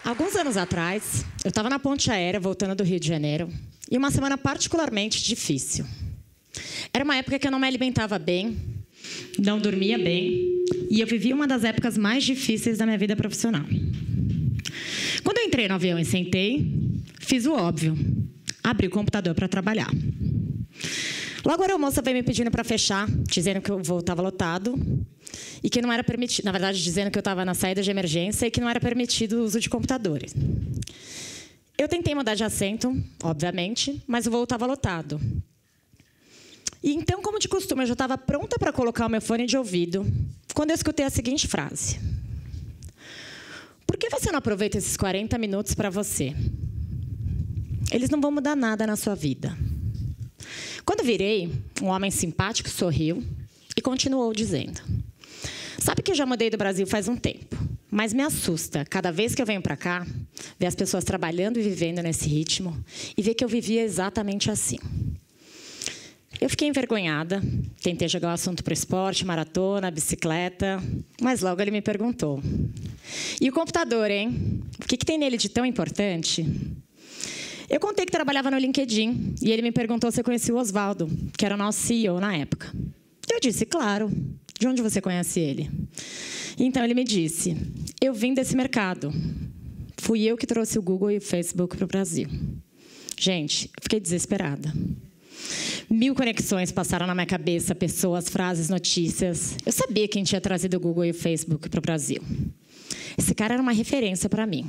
Alguns anos atrás, eu estava na ponte aérea, voltando do Rio de Janeiro, e uma semana particularmente difícil. Era uma época que eu não me alimentava bem, não dormia bem, e eu vivia uma das épocas mais difíceis da minha vida profissional. Quando eu entrei no avião e sentei, fiz o óbvio, abri o computador para trabalhar. Logo a aeromoça veio me pedindo para fechar, dizendo que o voo estava lotado e que não era permitido, na verdade, dizendo que eu estava na saída de emergência e que não era permitido o uso de computadores. Eu tentei mudar de assento, obviamente, mas o voo estava lotado. E então, como de costume, eu já estava pronta para colocar o meu fone de ouvido, quando eu escutei a seguinte frase: por que você não aproveita esses 40 minutos para você? Eles não vão mudar nada na sua vida. Quando virei, um homem simpático sorriu e continuou dizendo: sabe que eu já mudei do Brasil faz um tempo, mas me assusta, cada vez que eu venho para cá, ver as pessoas trabalhando e vivendo nesse ritmo e ver que eu vivia exatamente assim. Eu fiquei envergonhada, tentei jogar o assunto para o esporte, maratona, bicicleta, mas logo ele me perguntou: e o computador, hein? O que tem nele de tão importante? Eu contei que trabalhava no LinkedIn e ele me perguntou se eu conhecia o Oswaldo, que era o nosso CEO na época. Eu disse, claro. De onde você conhece ele? Então ele me disse: eu vim desse mercado. Fui eu que trouxe o Google e o Facebook para o Brasil. Gente, eu fiquei desesperada. 1000 conexões passaram na minha cabeça, pessoas, frases, notícias. Eu sabia quem tinha trazido o Google e o Facebook para o Brasil. Esse cara era uma referência para mim.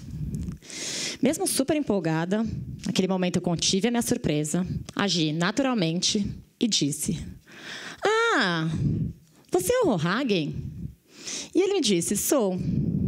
Mesmo super empolgada, naquele momento eu contive a minha surpresa, agi naturalmente e disse: ah, você é o Rohagen? E ele me disse: sou.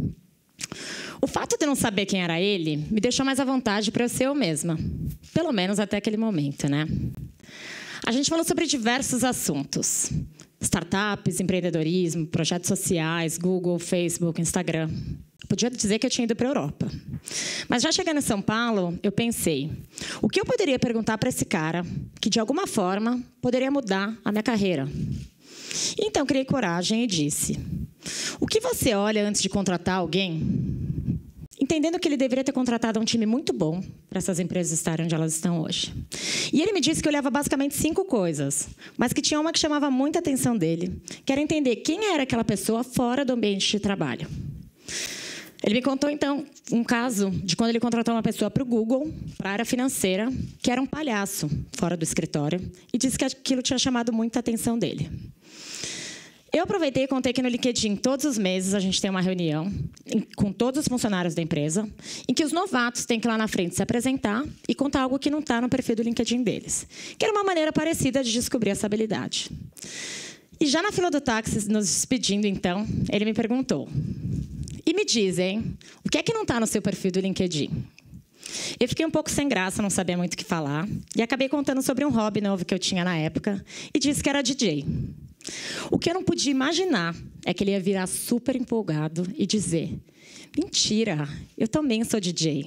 O fato de eu não saber quem era ele me deixou mais à vontade para eu ser eu mesma. Pelo menos até aquele momento, né? A gente falou sobre diversos assuntos: startups, empreendedorismo, projetos sociais, Google, Facebook, Instagram. Podia dizer que eu tinha ido para a Europa. Mas já chegando em São Paulo, eu pensei: o que eu poderia perguntar para esse cara que, de alguma forma, poderia mudar a minha carreira? Então, criei coragem e disse: o que você olha antes de contratar alguém? Entendendo que ele deveria ter contratado um time muito bom para essas empresas estarem onde elas estão hoje. E ele me disse que eu olhava basicamente 5 coisas, mas que tinha uma que chamava muita atenção dele, que era entender quem era aquela pessoa fora do ambiente de trabalho. Ele me contou, então, um caso de quando ele contratou uma pessoa para o Google, para a área financeira, que era um palhaço fora do escritório, e disse que aquilo tinha chamado muita atenção dele. Eu aproveitei e contei que no LinkedIn, todos os meses, a gente tem uma reunião com todos os funcionários da empresa, em que os novatos têm que ir lá na frente se apresentar e contar algo que não está no perfil do LinkedIn deles, que era uma maneira parecida de descobrir essa habilidade. E já na fila do táxi, nos despedindo, então, ele me perguntou: e me dizem, o que é que não está no seu perfil do LinkedIn? Eu fiquei um pouco sem graça, não sabia muito o que falar, e acabei contando sobre um hobby novo que eu tinha na época, e disse que era DJ. O que eu não podia imaginar é que ele ia virar super empolgado e dizer: mentira, eu também sou DJ.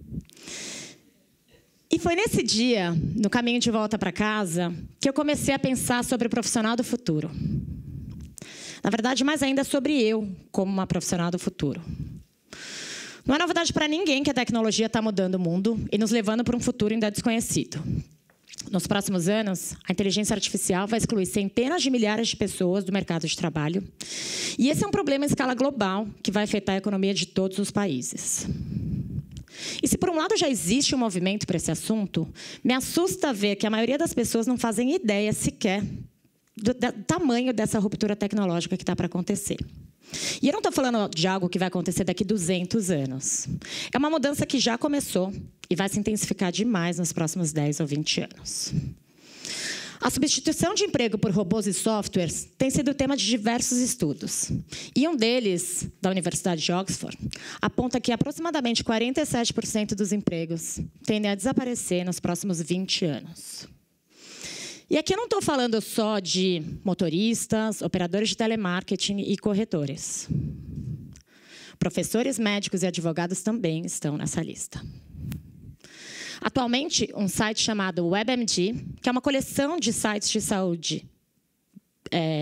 E foi nesse dia, no caminho de volta para casa, que eu comecei a pensar sobre o profissional do futuro. Na verdade, mais ainda sobre eu, como uma profissional do futuro. Não é novidade para ninguém que a tecnologia está mudando o mundo e nos levando para um futuro ainda desconhecido. Nos próximos anos, a inteligência artificial vai excluir centenas de milhares de pessoas do mercado de trabalho. E esse é um problema em escala global que vai afetar a economia de todos os países. E se, por um lado, já existe um movimento para esse assunto, me assusta ver que a maioria das pessoas não fazem ideia sequer do tamanho dessa ruptura tecnológica que está para acontecer. E eu não estou falando de algo que vai acontecer daqui a 200 anos. É uma mudança que já começou e vai se intensificar demais nos próximos 10 ou 20 anos. A substituição de emprego por robôs e softwares tem sido tema de diversos estudos. E um deles, da Universidade de Oxford, aponta que aproximadamente 47% dos empregos tendem a desaparecer nos próximos 20 anos. E aqui eu não estou falando só de motoristas, operadores de telemarketing e corretores. Professores, médicos e advogados também estão nessa lista. Atualmente, um site chamado WebMD, que é uma coleção de sites de saúde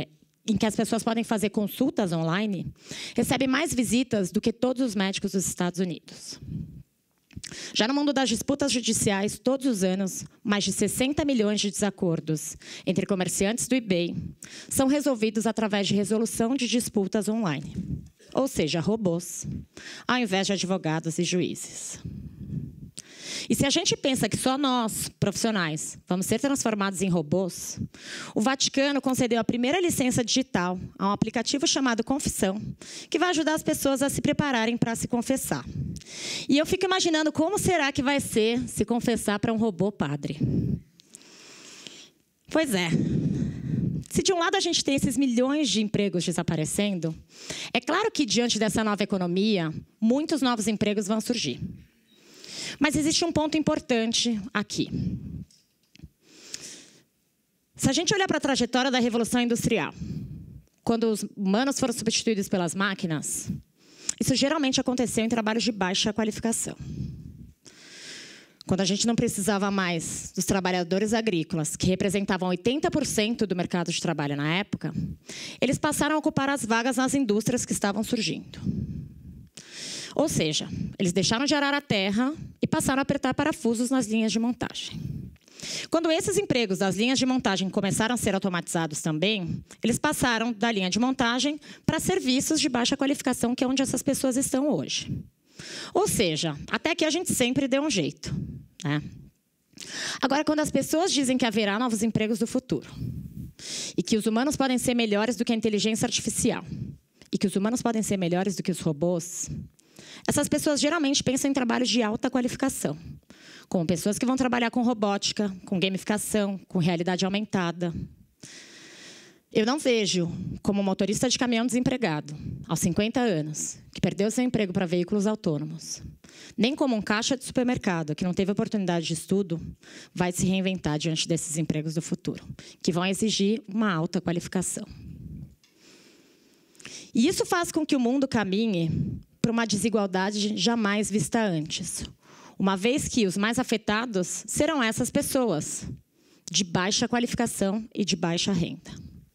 em que as pessoas podem fazer consultas online, recebe mais visitas do que todos os médicos dos Estados Unidos. Já no mundo das disputas judiciais, todos os anos, mais de 60 milhões de desacordos entre comerciantes do eBay são resolvidos através de resolução de disputas online, ou seja, robôs, ao invés de advogados e juízes. E se a gente pensa que só nós, profissionais, vamos ser transformados em robôs, o Vaticano concedeu a primeira licença digital a um aplicativo chamado Confissão, que vai ajudar as pessoas a se prepararem para se confessar. E eu fico imaginando como será que vai ser se confessar para um robô padre. Pois é. Se de um lado a gente tem esses milhões de empregos desaparecendo, é claro que diante dessa nova economia, muitos novos empregos vão surgir. Mas existe um ponto importante aqui. Se a gente olhar para a trajetória da Revolução Industrial, quando os humanos foram substituídos pelas máquinas, isso geralmente aconteceu em trabalhos de baixa qualificação. Quando a gente não precisava mais dos trabalhadores agrícolas, que representavam 80% do mercado de trabalho na época, eles passaram a ocupar as vagas nas indústrias que estavam surgindo. Ou seja, eles deixaram de arar a terra e passaram a apertar parafusos nas linhas de montagem. Quando esses empregos das linhas de montagem começaram a ser automatizados também, eles passaram da linha de montagem para serviços de baixa qualificação, que é onde essas pessoas estão hoje. Ou seja, até aqui a gente sempre deu um jeito, né? Agora, quando as pessoas dizem que haverá novos empregos do futuro, e que os humanos podem ser melhores do que a inteligência artificial, e que os humanos podem ser melhores do que os robôs, essas pessoas geralmente pensam em trabalhos de alta qualificação, como pessoas que vão trabalhar com robótica, com gamificação, com realidade aumentada. Eu não vejo como um motorista de caminhão desempregado, aos 50 anos, que perdeu seu emprego para veículos autônomos, nem como um caixa de supermercado que não teve oportunidade de estudo, vai se reinventar diante desses empregos do futuro, que vão exigir uma alta qualificação. E isso faz com que o mundo caminhe para uma desigualdade jamais vista antes, uma vez que os mais afetados serão essas pessoas, de baixa qualificação e de baixa renda.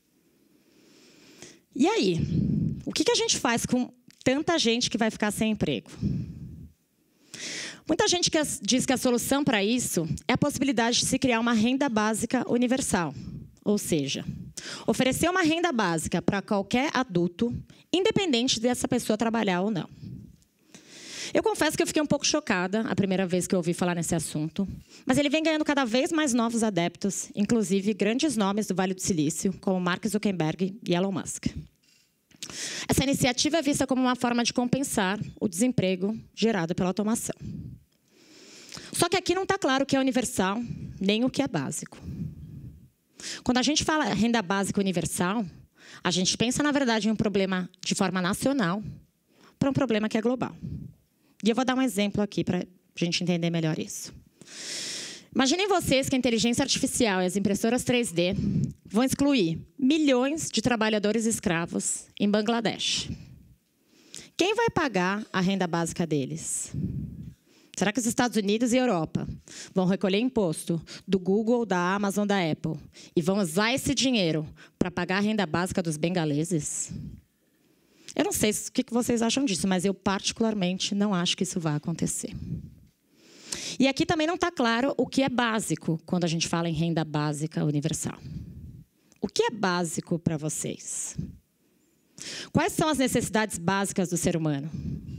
E aí, o que a gente faz com tanta gente que vai ficar sem emprego? Muita gente diz que a solução para isso é a possibilidade de se criar uma renda básica universal, ou seja, oferecer uma renda básica para qualquer adulto, independente dessa pessoa trabalhar ou não. Eu confesso que eu fiquei um pouco chocada a primeira vez que eu ouvi falar nesse assunto, mas ele vem ganhando cada vez mais novos adeptos, inclusive grandes nomes do Vale do Silício, como Mark Zuckerberg e Elon Musk. Essa iniciativa é vista como uma forma de compensar o desemprego gerado pela automação. Só que aqui não está claro o que é universal, nem o que é básico. Quando a gente fala renda básica universal, a gente pensa, na verdade, em um problema de forma nacional para um problema que é global. E eu vou dar um exemplo aqui para a gente entender melhor isso. Imaginem vocês que a inteligência artificial e as impressoras 3D vão excluir milhões de trabalhadores escravos em Bangladesh. Quem vai pagar a renda básica deles? Será que os Estados Unidos e Europa vão recolher imposto do Google, da Amazon, da Apple e vão usar esse dinheiro para pagar a renda básica dos bengaleses? Eu não sei o que vocês acham disso, mas eu particularmente não acho que isso vai acontecer. E aqui também não está claro o que é básico quando a gente fala em renda básica universal. O que é básico para vocês? Quais são as necessidades básicas do ser humano?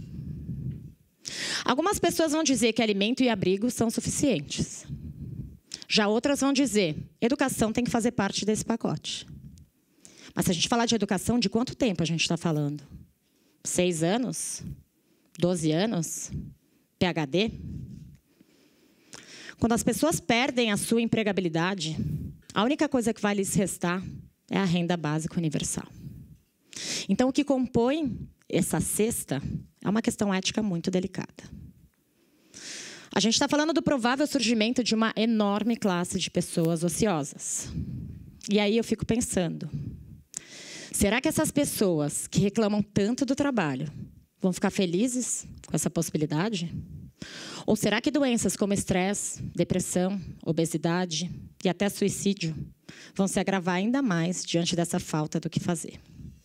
Algumas pessoas vão dizer que alimento e abrigo são suficientes. Já outras vão dizer, educação tem que fazer parte desse pacote. Mas se a gente falar de educação, de quanto tempo a gente está falando? 6 anos? 12 anos? PhD? Quando as pessoas perdem a sua empregabilidade, a única coisa que vai lhes restar é a renda básica universal. Então, o que compõe essa cesta é uma questão ética muito delicada. A gente está falando do provável surgimento de uma enorme classe de pessoas ociosas. E aí eu fico pensando, será que essas pessoas que reclamam tanto do trabalho vão ficar felizes com essa possibilidade? Ou será que doenças como estresse, depressão, obesidade, e até suicídio vão se agravar ainda mais diante dessa falta do que fazer.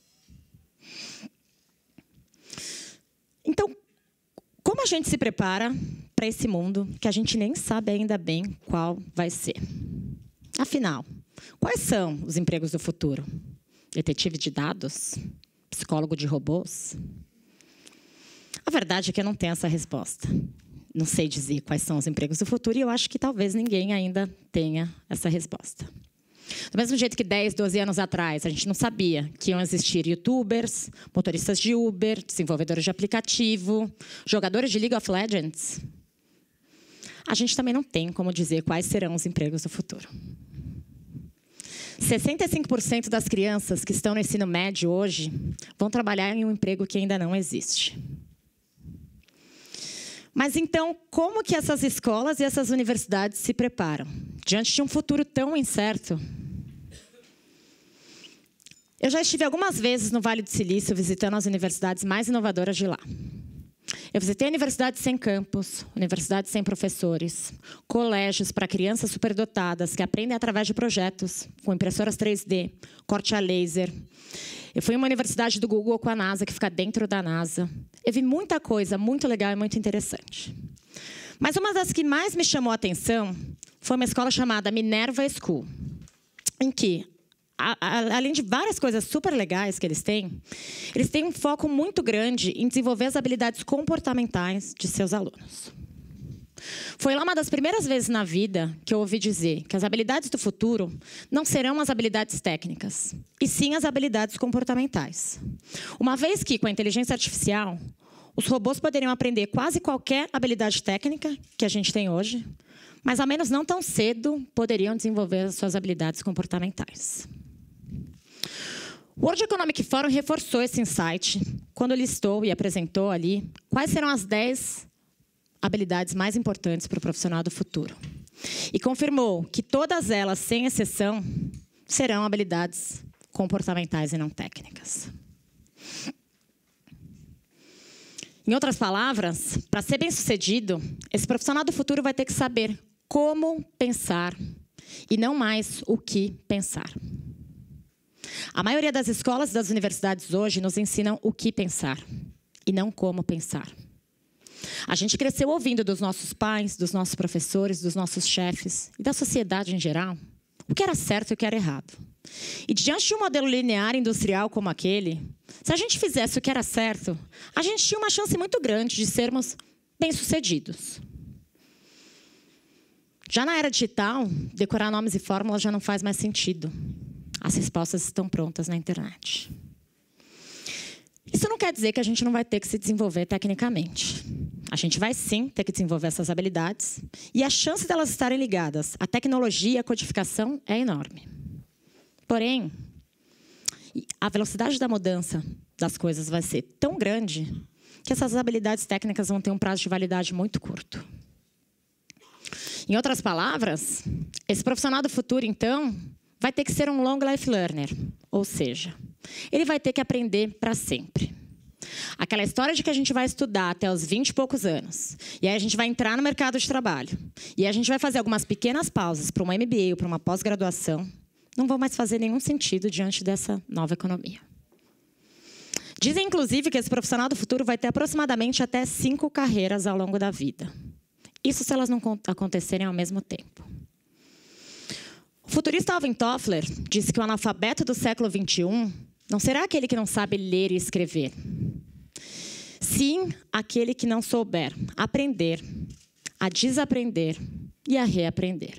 Então, como a gente se prepara para esse mundo que a gente nem sabe ainda bem qual vai ser? Afinal, quais são os empregos do futuro? Detetive de dados? Psicólogo de robôs? A verdade é que eu não tenho essa resposta. Não sei dizer quais são os empregos do futuro e eu acho que talvez ninguém ainda tenha essa resposta. Do mesmo jeito que 10, 12 anos atrás, a gente não sabia que iam existir youtubers, motoristas de Uber, desenvolvedores de aplicativo, jogadores de League of Legends. A gente também não tem como dizer quais serão os empregos do futuro. 65% das crianças que estão no ensino médio hoje vão trabalhar em um emprego que ainda não existe. Mas então, como que essas escolas e essas universidades se preparam diante de um futuro tão incerto? Eu já estive algumas vezes no Vale do Silício visitando as universidades mais inovadoras de lá. Eu visitei universidades sem campus, universidades sem professores, colégios para crianças superdotadas que aprendem através de projetos, com impressoras 3D, corte a laser. Eu fui em uma universidade do Google com a NASA, que fica dentro da NASA. Eu vi muita coisa muito legal e muito interessante. Mas uma das que mais me chamou a atenção foi uma escola chamada Minerva School, em que, além de várias coisas super legais que eles têm um foco muito grande em desenvolver as habilidades comportamentais de seus alunos. Foi lá uma das primeiras vezes na vida que eu ouvi dizer que as habilidades do futuro não serão as habilidades técnicas, e sim as habilidades comportamentais. Uma vez que, com a inteligência artificial, os robôs poderiam aprender quase qualquer habilidade técnica que a gente tem hoje, mas, ao menos não tão cedo, poderiam desenvolver as suas habilidades comportamentais. O World Economic Forum reforçou esse insight quando listou e apresentou ali quais serão as 10 habilidades mais importantes para o profissional do futuro. E confirmou que todas elas, sem exceção, serão habilidades comportamentais e não técnicas. Em outras palavras, para ser bem-sucedido, esse profissional do futuro vai ter que saber como pensar e não mais o que pensar. A maioria das escolas e das universidades hoje nos ensinam o que pensar e não como pensar. A gente cresceu ouvindo dos nossos pais, dos nossos professores, dos nossos chefes e da sociedade em geral o que era certo e o que era errado. E diante de um modelo linear industrial como aquele, se a gente fizesse o que era certo, a gente tinha uma chance muito grande de sermos bem-sucedidos. Já na era digital, decorar nomes e fórmulas já não faz mais sentido. As respostas estão prontas na internet. Isso não quer dizer que a gente não vai ter que se desenvolver tecnicamente. A gente vai, sim, ter que desenvolver essas habilidades. E a chance delas estarem ligadas à tecnologia e à codificação é enorme. Porém, a velocidade da mudança das coisas vai ser tão grande que essas habilidades técnicas vão ter um prazo de validade muito curto. Em outras palavras, esse profissional do futuro, então, vai ter que ser um long life learner. Ou seja, ele vai ter que aprender para sempre. Aquela história de que a gente vai estudar até os 20 e poucos anos, e aí a gente vai entrar no mercado de trabalho, e aí a gente vai fazer algumas pequenas pausas para uma MBA ou para uma pós-graduação, não vão mais fazer nenhum sentido diante dessa nova economia. Dizem, inclusive, que esse profissional do futuro vai ter aproximadamente até 5 carreiras ao longo da vida. Isso se elas não acontecerem ao mesmo tempo. O futurista Alvin Toffler disse que o analfabeto do século XXI não será aquele que não sabe ler e escrever. Sim, aquele que não souber aprender, a desaprender e a reaprender.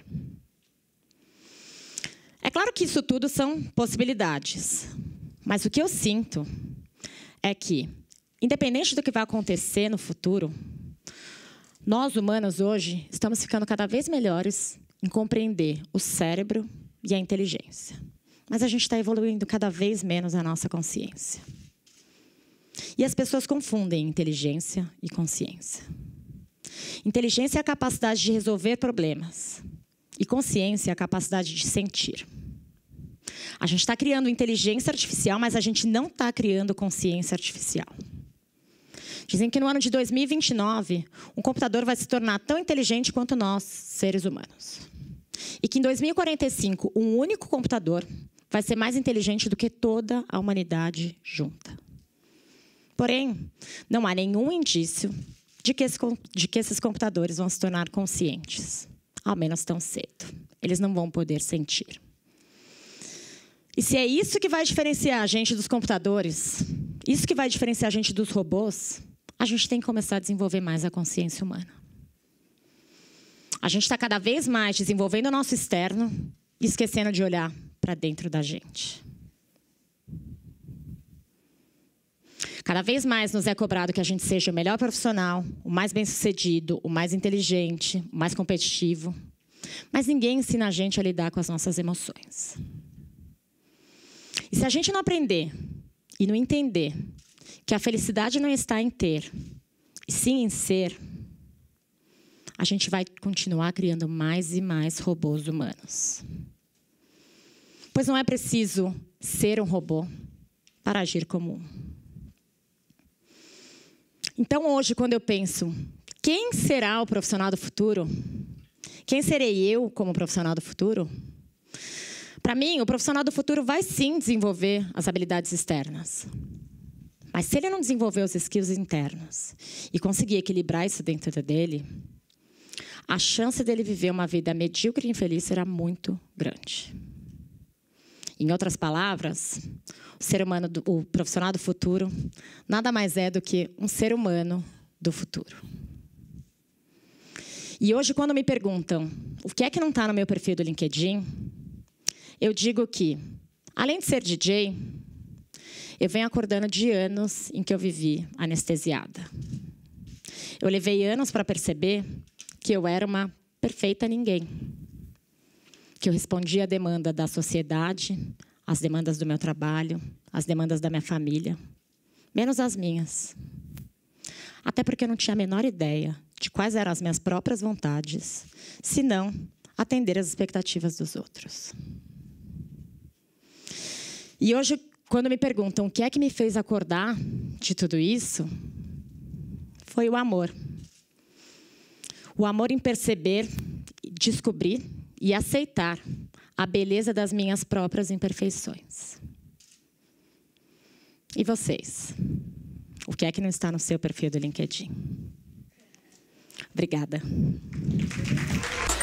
É claro que isso tudo são possibilidades. Mas o que eu sinto é que, independente do que vai acontecer no futuro, nós, humanos, hoje, estamos ficando cada vez melhores em compreender o cérebro e a inteligência. Mas a gente está evoluindo cada vez menos a nossa consciência. E as pessoas confundem inteligência e consciência. Inteligência é a capacidade de resolver problemas. E consciência é a capacidade de sentir. A gente está criando inteligência artificial, mas a gente não está criando consciência artificial. Dizem que no ano de 2029, um computador vai se tornar tão inteligente quanto nós, seres humanos. E que em 2045, um único computador vai ser mais inteligente do que toda a humanidade junta. Porém, não há nenhum indício de que esses computadores vão se tornar conscientes, ao menos tão cedo. Eles não vão poder sentir. E se é isso que vai diferenciar a gente dos computadores, isso que vai diferenciar a gente dos robôs, a gente tem que começar a desenvolver mais a consciência humana. A gente está cada vez mais desenvolvendo o nosso externo e esquecendo de olhar para dentro da gente. Cada vez mais nos é cobrado que a gente seja o melhor profissional, o mais bem-sucedido, o mais inteligente, o mais competitivo. Mas ninguém ensina a gente a lidar com as nossas emoções. E se a gente não aprender e não entender que a felicidade não está em ter, e sim em ser, a gente vai continuar criando mais e mais robôs humanos. Pois não é preciso ser um robô para agir como um. Então, hoje, quando eu penso, quem será o profissional do futuro? Quem serei eu como profissional do futuro? Para mim, o profissional do futuro vai sim desenvolver as habilidades externas. Mas se ele não desenvolver os skills internos e conseguir equilibrar isso dentro dele, a chance dele viver uma vida medíocre e infeliz será muito grande. Em outras palavras, o ser humano, o profissional do futuro, nada mais é do que um ser humano do futuro. E hoje, quando me perguntam o que é que não está no meu perfil do LinkedIn, eu digo que, além de ser DJ, eu venho acordando de anos em que eu vivi anestesiada. Eu levei anos para perceber que eu era uma perfeita ninguém. Que eu respondia à demanda da sociedade, às demandas do meu trabalho, às demandas da minha família, menos as minhas. Até porque eu não tinha a menor ideia de quais eram as minhas próprias vontades, senão atender às expectativas dos outros. E hoje, quando me perguntam o que é que me fez acordar de tudo isso, foi o amor. O amor em perceber, descobrir e aceitar a beleza das minhas próprias imperfeições. E vocês? O que é que não está no seu perfil do LinkedIn? Obrigada.